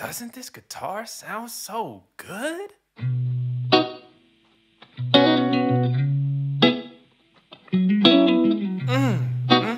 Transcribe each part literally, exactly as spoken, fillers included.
Doesn't this guitar sound so good? Mm, mm,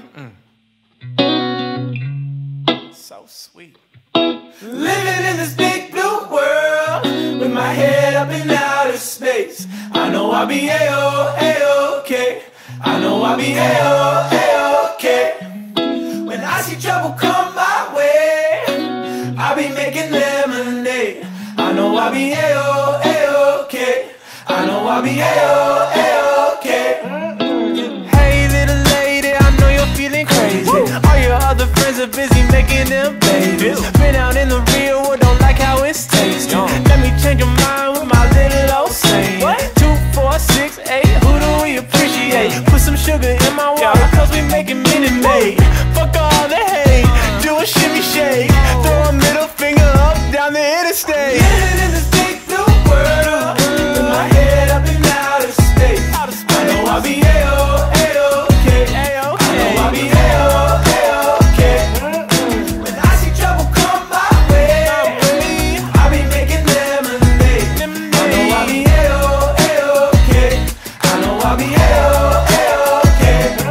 mm. So sweet. Living in this big blue world with my head up in outer space. I know I'll be A-O, A-OK. I know I'll be A-O, A-OK. When I see trouble come my way, I'll be making lemonade. I know I'll be A-O, A-OK. I know I'll be A-O, A-OK. Hey little lady, I know you're feeling crazy. Woo! All your other friends are busy making them babies. Been out in the real world, don't like how it's tasting. Let me change your mind with my little old saying. What? Two, four, six, eight, who do we appreciate? Put some sugar in my water, cause we making Minute Maid. Fuck all the hate, do a shimmy shake. Throw a middle finger up down the interstate. Living in this big blue world with my head up in outer space. I know I'll be A-O, A-OK. I know I'll be A-O, A-OK. When I see trouble come my way, I'll be making lemonade. I know I'll be A-O, A-OK. I know I'll be A-O, A-OK.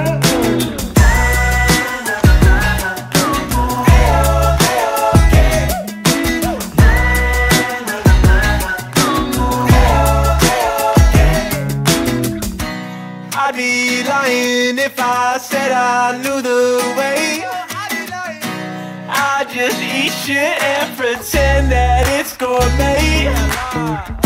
I'd be lying if I said I knew the way. I just eat shit and pretend that it's gourmet.